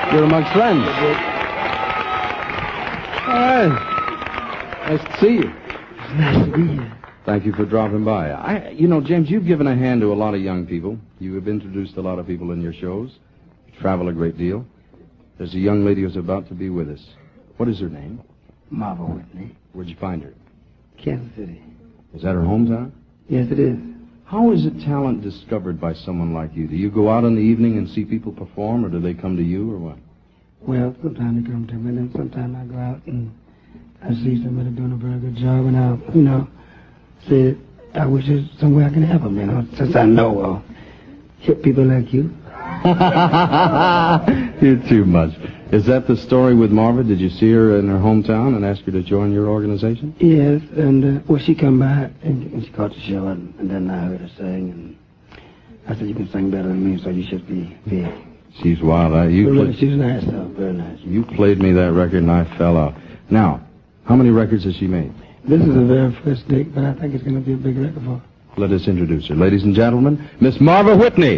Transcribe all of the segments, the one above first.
You're amongst friends. All right. Nice to see you. It's nice to be here. Thank you for dropping by. James, you've given a hand to a lot of young people. You have introduced a lot of people in your shows. You travel a great deal. There's a young lady who's about to be with us. What is her name? Marva Whitney. Where'd you find her? Kansas City. Is that her hometown? Yes, it is. How is a talent discovered by someone like you? Do you go out in the evening and see people perform, or do they come to you, or what? Well, sometimes they come to me, and then sometimes I go out and I see somebody doing a very good job, and I, say, I wish there's some way I can help them, since I know hip people like you. You're too much. Is that the story with Marva? Did you see her in her hometown and ask her to join your organization? Yes, and she come by and she caught the show, and then I heard her sing, and I said, you can sing better than me, so you should be big. She's wild. She's nice, though, very nice. You played me that record, and I fell out. Now, how many records has she made? This is the very first date, but I think it's going to be a big record for her. Let us introduce her. Ladies and gentlemen, Miss Marva Whitney.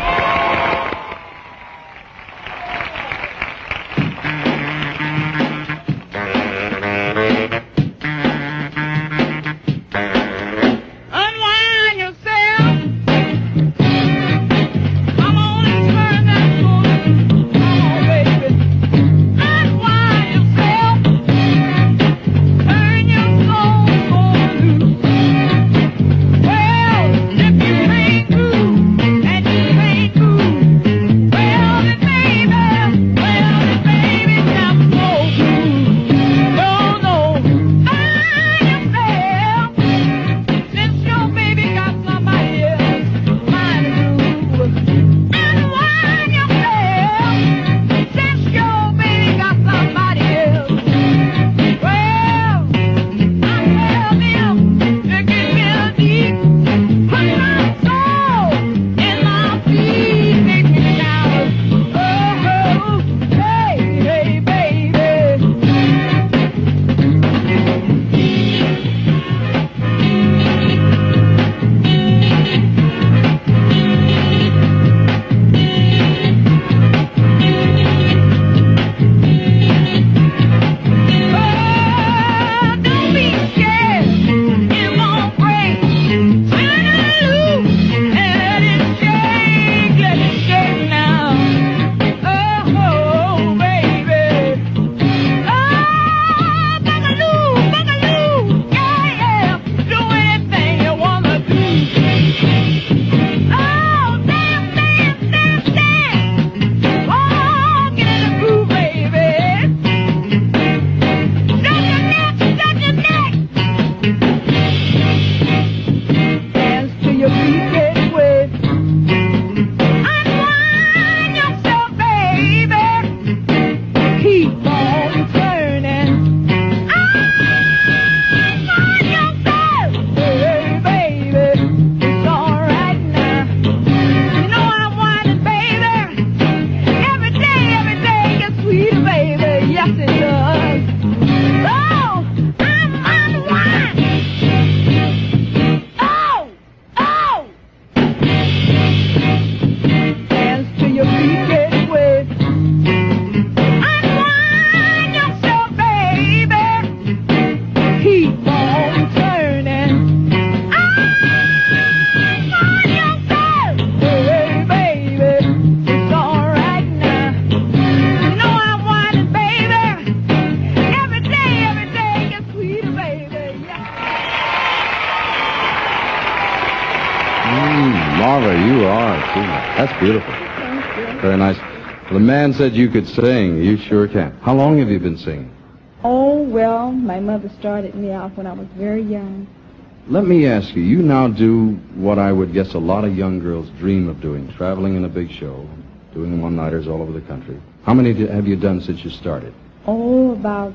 Marva, you are, too. That's beautiful. Thank you. Very nice. Well, the man said you could sing. You sure can. How long have you been singing? Oh, well, my mother started me off when I was very young. Let me ask you, you now do what I would guess a lot of young girls dream of doing, traveling in a big show, doing one-nighters all over the country. How many have you done since you started? Oh, about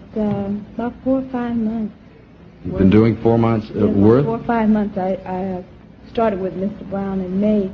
4 or 5 months. You've been doing 4 months worth? 4 or 5 months. I started with Mr. Brown in May,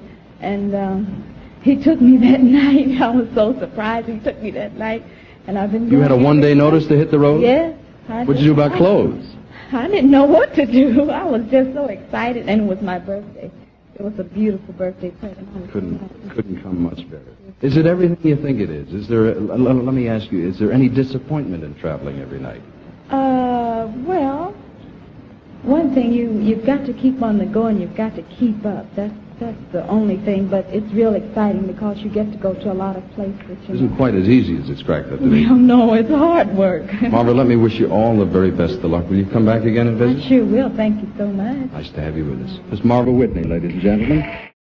and he took me that night. I was so surprised he took me that night, and I've been. You had a one-day notice to hit the road? Yes. What'd you do about clothes? I didn't know what to do. I was just so excited, and it was my birthday. It was a beautiful birthday present. Couldn't come much better. Is it everything you think it is? Is there? Let me ask you: is there any disappointment in traveling every night? Well, one thing you've got to keep on the go and you've got to keep up. That's the only thing. But it's real exciting because you get to go to a lot of places. It isn't quite as easy as it's cracked up to be. Well, no, it's hard work. Marva, let me wish you all the very best of luck. Will you come back again and visit? I sure will. Thank you so much. Nice to have you with us. Miss Marva Whitney, ladies and gentlemen.